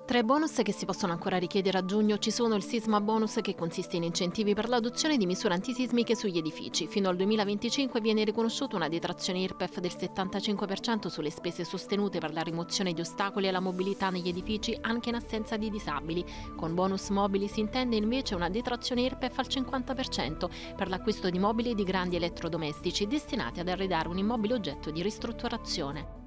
Tra i bonus che si possono ancora richiedere a giugno ci sono il Sisma Bonus, che consiste in incentivi per l'adozione di misure antisismiche sugli edifici. Fino al 2025 viene riconosciuta una detrazione IRPEF del 75% sulle spese sostenute per la rimozione di ostacoli alla mobilità negli edifici anche in assenza di disabili. Con bonus mobili si intende invece una detrazione IRPEF al 50% per l'acquisto di mobili e di grandi elettrodomestici destinati ad arredare un immobile oggetto di ristrutturazione.